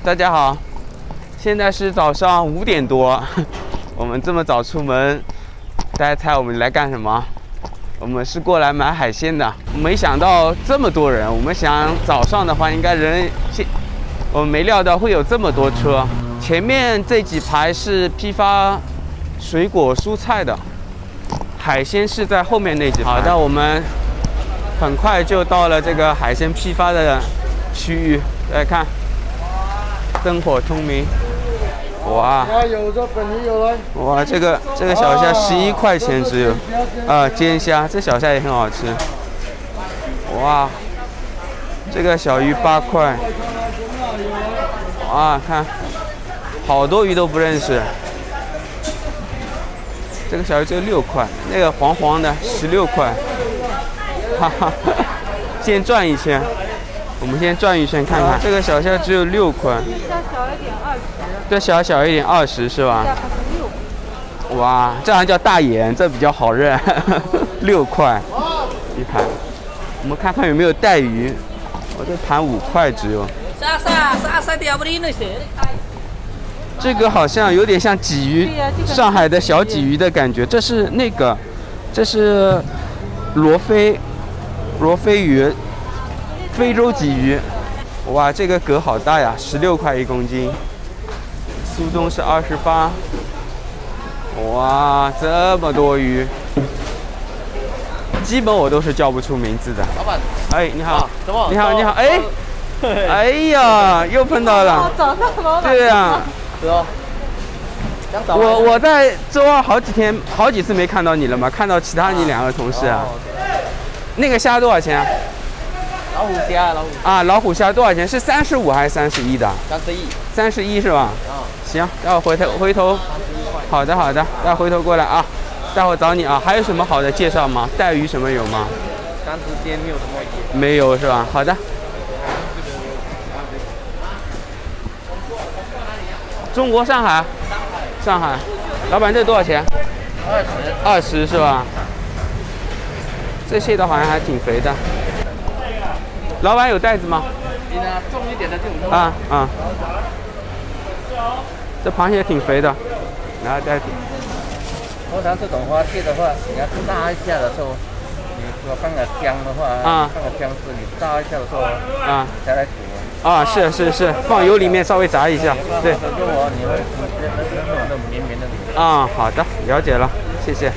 大家好，现在是早上5点多，我们这么早出门，大家猜我们来干什么？我们是过来买海鲜的，没想到这么多人。我们想早上的话应该我们没料到会有这么多车。前面这几排是批发水果蔬菜的，海鲜是在后面那几排。好的，我们很快就到了这个海鲜批发的区域，来看。 灯火通明，哇！哇，这个小虾11块钱只有，煎虾，这小虾也很好吃。哇，这个小鱼8块。哇，看，好多鱼都不认识。这个小鱼只有6块，那个黄黄的16块。哈哈，先转一圈。 我们先转一圈看看，这个小虾只有6块，小一点20，对，小一点20是吧？哇，这还叫大眼，这比较好认，6块一盘。我们看看有没有带鱼，我这盘5块只有。这个好像有点像鲫鱼，上海的小鲫鱼的感觉。这是罗非鱼。 非洲鲫鱼，哇，这个蛤好大呀，16块1公斤。苏东是28，哇，这么多鱼，基本我都是叫不出名字的。老板，哎，你好，你好，你好，哎，哎呀，又碰到了。早上老板。对呀。是哦。我在周二好几次没看到你了嘛，看到其他你2个同事啊。那个虾多少钱啊？ 老虎虾， 老虎虾多少钱？是35还是31的？31是吧？啊，行，待会回头，好的，待会回头过来啊，待会找你啊。还有什么好的介绍吗？带鱼什么有吗？ 干子煎没有什么鱼。 没有是吧？好的。中国上海，老板这多少钱？20是吧？这蟹的好像还挺肥的。 老板有袋子吗？ 你呢？重一点的就有。 这螃蟹挺肥的，拿袋子。 通常这种花蟹的话，你要炸一下的时候，你说放个姜的话，放个姜丝，你炸一下的时候，才来煮。是，放油里面稍微炸一下。对。用我你会那种绵绵的里面。 好的，了解了，谢谢。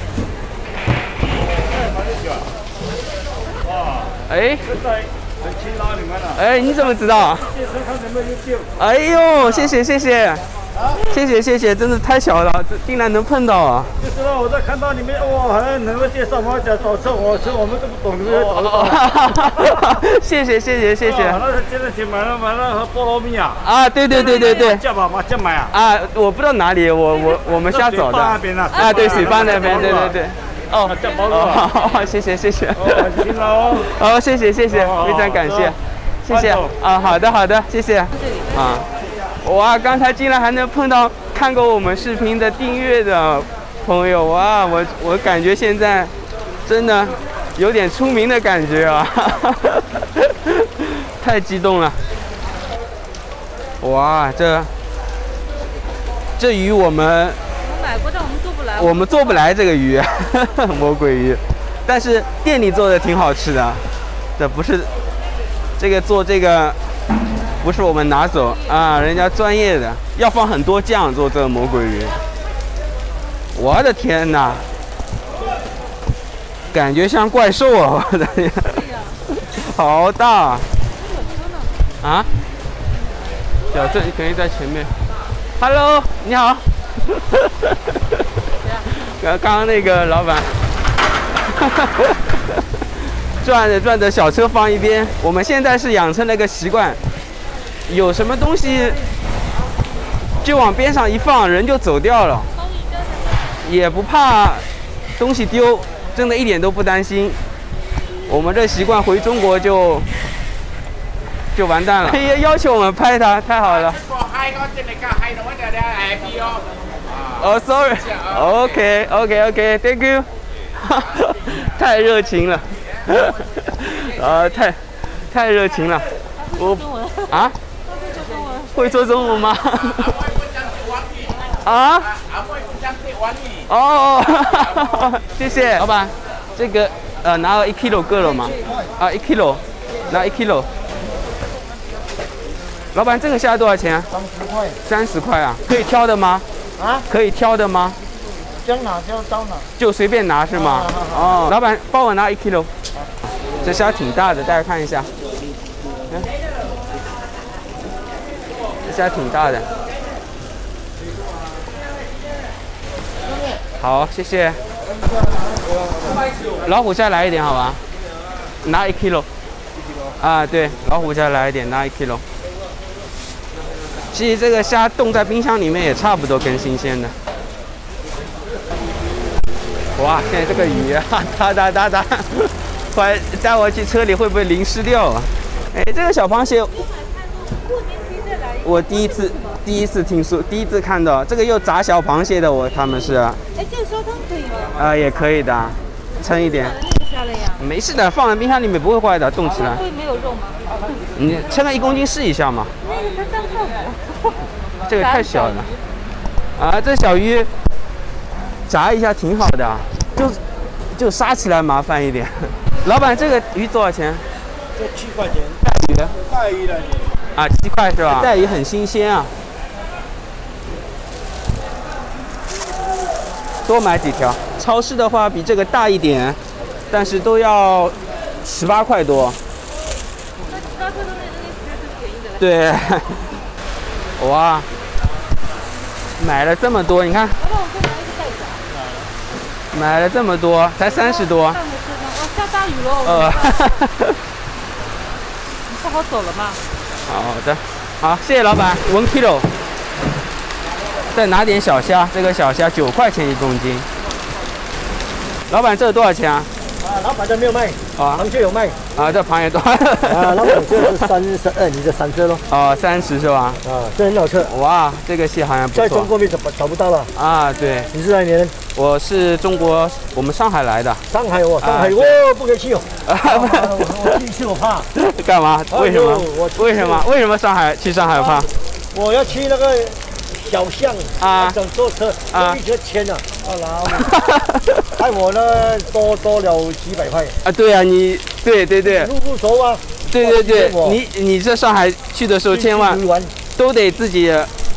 哎。 哎，你怎么知道？哎呦，谢谢，真的太巧了，这竟然能碰到啊！ 就知道我在看到你们，哇，还能够介绍吗？讲找车，我们都不懂，你们找得到。 谢谢。 那现在挺买了和菠萝蜜啊！ 对。 叫吧，叫买啊！ 我不知道哪里，我们瞎找的。 那边呢？ 对，水坝那边，对。 叫包子。 谢谢。 很勤劳哦。 谢谢，非常感谢，谢谢。好的，谢谢。哇，刚才竟然还能碰到看过我们视频的订阅的朋友，哇，我感觉现在真的有点出名的感觉啊，太激动了。哇，这鱼我们买过，但我们做不来。 我们做不来这个鱼，魔鬼鱼，但是店里做的挺好吃的。这不是做这个不是我们拿手啊，人家专业的，要放很多酱做这个魔鬼鱼。我的天哪，感觉像怪兽啊！我的天，好大啊！小郑可以在前面。Hello， 你好。刚刚那个老板，转着小车放一边。我们现在是养成了一个习惯，有什么东西就往边上一放，人就走掉了，也不怕东西丢，真的一点都不担心。我们这习惯回中国就完蛋了。要求我们拍他，太好了。哦 ，sorry，OK，thank you， 太热情了，太热情了，我啊， 会说中文吗？啊？哦，谢谢老板。这个拿了1 kg 够了吗？啊，1 kg，拿1 kg。老板，这个虾多少钱 ？30块。 30块啊？可以挑的吗？ 啊？ 可以挑的吗？ 将哪就到哪。就随便拿是吗？哦，老板帮我拿1 kg。这虾挺大的，大家看一下。这虾挺大的。好，谢谢。老虎虾来一点好吧？拿1 kg。啊，对，老虎虾来一点，拿1 kg。其实这个虾冻在冰箱里面也差不多跟新鲜的。哇，现在这个雨啊，哒，快带我去车里会不会淋湿掉啊？哎，这个小螃蟹，我第一次听说，第一次看到这个又炸小螃蟹的，他们是。 哎，这个烧汤可以吗？ 也可以的，撑一点。没事的，放在冰箱里面不会坏的，冻起来。 会没有肉吗？ 你称个1公斤试一下嘛。 那个才3块5。 这个太小了。啊，这小鱼炸一下挺好的，就杀起来麻烦一点。老板，这个鱼多少钱？ 这7块钱。 带鱼的。啊，7块是吧？带鱼很新鲜啊。多买几条。超市的话比这个大一点，但是都要18块多。 那18块多那是便宜的。 对。哇，买了这么多，你看。买了这么多，才30多。 下大雨喽。你不好走了吗？ 好的，好，谢谢老板，1 kg。再拿点小虾，这个小虾9块钱1公斤。老板，这个多少钱啊？ 老板这没有卖。螃蟹有卖。 这螃蟹多。 老板这个是32，你的30咯。 30是吧？ 这很好吃。 哇，这个蟹好像不错。 在中国你找不到了。 对。 你是哪里人？ 我是中国，我们上海来的。 上海不可以去哦。我第一次我怕。 干嘛？为什么？为什么去上海怕？ 我要去那个小巷等坐车，一车签了。害我呢多了几百块。对啊，你对。 路不熟啊。 对，你这上海去的时候千万都得自己。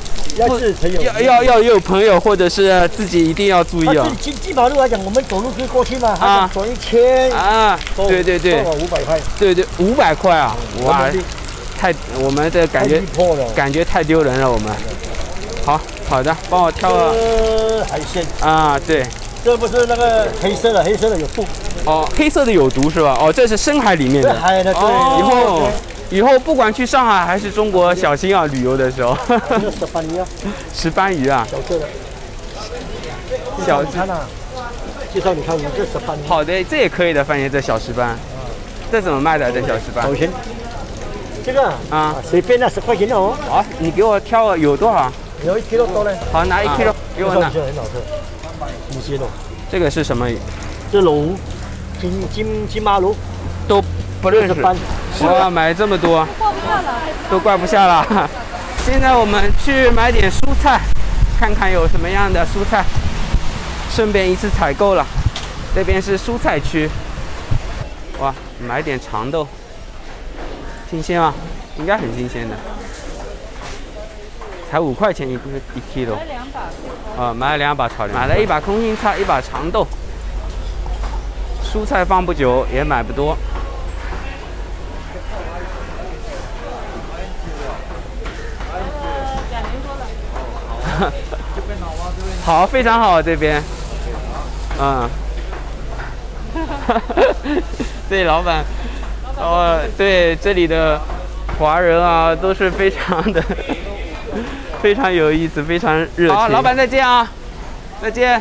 要有朋友，或者是自己一定要注意啊。 基马路来讲，我们走路可以过去嘛，走1000。 对。 收我500块。 对，500块啊！哇，我们这感觉太丢人了，我们。好的，帮我挑个海鲜。 对。 这不是那个黑色的有毒。 黑色的有毒是吧？这是深海里面的。 海的对。 以后不管去上海还是中国，小心啊！旅游的时候。 石斑鱼啊。 石斑鱼啊。 小个的。小看啊。介绍你看，这石斑鱼。 好的，这也可以的，番茄这小石斑。这怎么卖的？这小石斑 ？5钱。这个随便的10块钱哦。 好，你给我挑有多少？ 有1 kg 多嘞。 好，拿1 kg 给我拿。 很好吃，新鲜哦。 这个是什么鱼？ 这龙，金马鲈。 都不认识。哇，买这么多，都挂不下了。现在我们去买点蔬菜，看看有什么样的蔬菜，顺便一次采购了。这边是蔬菜区。哇，买点长豆，新鲜吗？应该很新鲜的。才5块钱1 kg。买了2把炒买了1把空心菜，1把长豆。蔬菜放不久，也买不多。好，非常好，这边。对，老板。对，这里的华人啊，都是非常的。非常有意思，非常热情。好，老板再见啊！再见。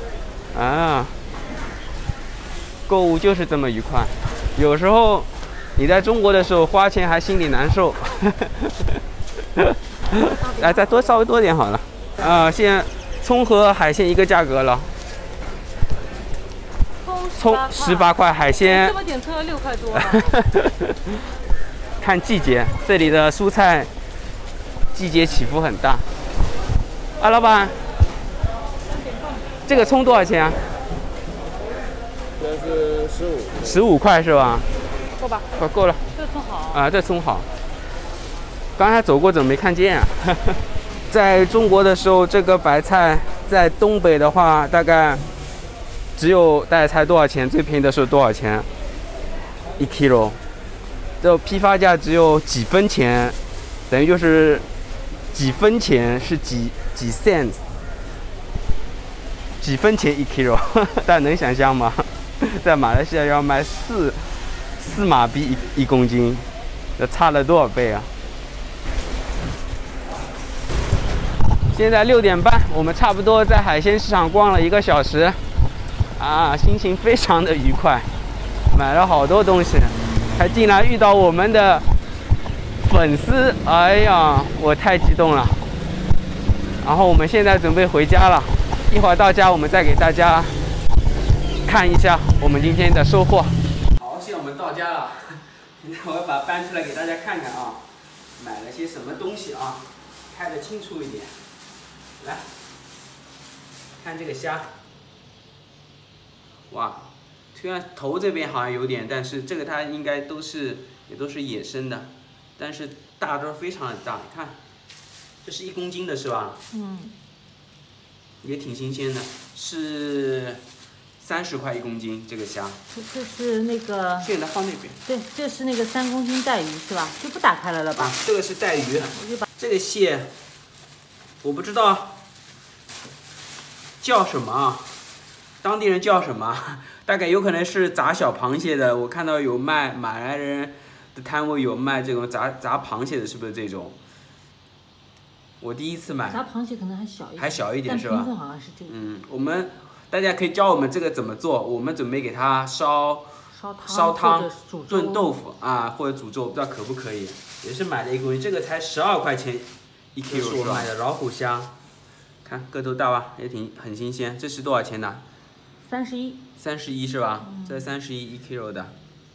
购物就是这么愉快。有时候你在中国的时候花钱还心里难受。来，再稍微多点好了。现在葱和海鲜一个价格了。葱18块，海鲜。 这么点葱要6块多。 看季节，这里的蔬菜。 季节起伏很大。啊，老板，这个葱多少钱啊？ 这是 15块是吧？ 够吧？ 够了。 这葱好啊，这葱好。刚才走过怎么没看见啊？在中国的时候，这个白菜在东北的话，大概大家猜多少钱？最便宜的时候多少钱？1 kilo， 这批发价只有几分钱，等于就是几分钱是几 cents， 几分钱1 kilo， 大家能想象吗？在马来西亚要卖4马币1公斤，这差了多少倍啊！现在6点半，我们差不多在海鲜市场逛了1个小时，啊，心情非常的愉快，买了好多东西，还竟然遇到我们的粉丝，哎呀，我太激动了。然后我们现在准备回家了，一会儿到家我们再给大家看一下我们今天的收获。好，现在我们到家了，现在我要把它搬出来给大家看看啊，买了些什么东西啊，拍得清楚一点。来，看这个虾，哇，虽然头这边好像有点，但是这个它应该也都是野生的，但是大都非常的大，你看，这是1公斤的是吧？嗯，也挺新鲜的，是30块1公斤这个虾。 这是那个。 现在放那边。对， 这是那个3公斤带鱼是吧？就不打开了吧？ 啊，这个是带鱼，这个蟹。我不知道叫什么啊，当地人叫什么？大概有可能是炸小螃蟹的。我看到有卖，马来人的摊位有卖这种炸螃蟹的，是不是这种？我第一次买。 炸螃蟹可能还小一点， 是吧？ 品种好像是这个。 大家可以教我们这个怎么做。我们准备给它烧汤、炖豆腐啊，或者煮粥，不知道可不可以？也是买了1公斤，这个才12块钱。1 kg 是我买的老虎虾，看个头大吧，也很新鲜。这是多少钱的？31是吧？这31 1 kg 的，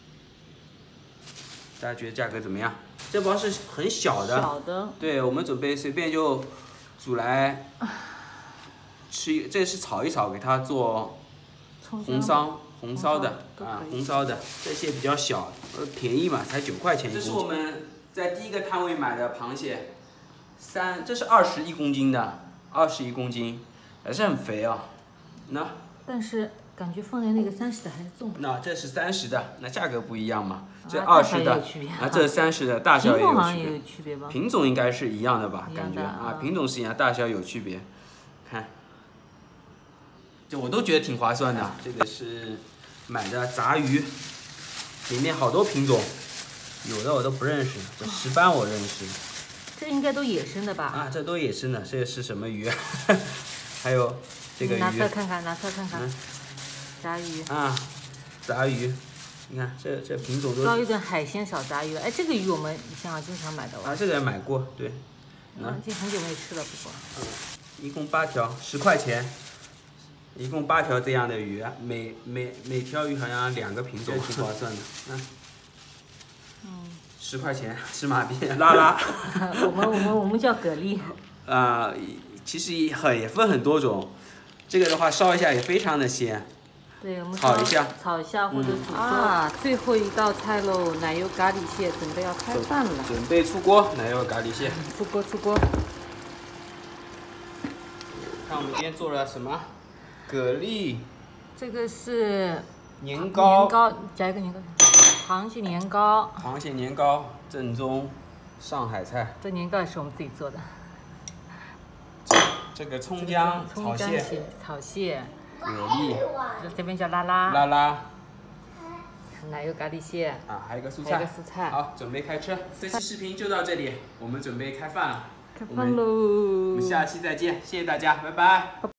大家觉得价格怎么样？这包是很小的。 小的。对， 我们准备随便就煮来吃，这是炒一炒，给它做红烧的啊，红烧的。这些比较小，便宜嘛，才9块钱1公斤。这是我们在第一个摊位买的螃蟹。这是21公斤的，21公斤，还是很肥啊。那但是感觉放在那个30的还是重。 那这是30的，那价格不一样嘛？这20的，啊，这30的大小也有区别吧？品种应该是一样的吧？感觉啊，品种是一样，大小有区别。看，这我都觉得挺划算的。这个是买的杂鱼，里面好多品种，有的我都不认识，这石斑我认识。 这应该都野生的吧？ 啊，这都野生的，这是什么鱼？还有这个鱼。 拿出来看看。杂鱼。啊， 杂鱼，你看这品种都。 烧一顿海鲜小杂鱼，哎，这个鱼我们以前经常买的吧？ 啊，这个也买过，对。 已经很久没吃了，不过。 一共8条，10块钱。一共8条这样的鱼，每条鱼好像2个品种，挺划算的。10块钱10马币，拉拉。 我们叫蛤蜊。 其实也分很多种，这个的话烧一下也非常的鲜。 对，我们炒一下或者煮粥。最后一道菜喽，奶油咖喱蟹准备要开饭了。 准备出锅，奶油咖喱蟹。 出锅。 看我们今天做了什么？蛤蜊。 这个是年糕， 加一个年糕。螃蟹年糕， 正宗上海菜。 这年糕也是我们自己做的。 这个葱姜炒蟹， 蛤蜊， 这边叫拉拉，奶油咖喱蟹啊，还有一个蔬菜。好，准备开吃。这期视频就到这里，我们准备开饭了。 开饭喽！ 我们下期再见，谢谢大家，拜拜。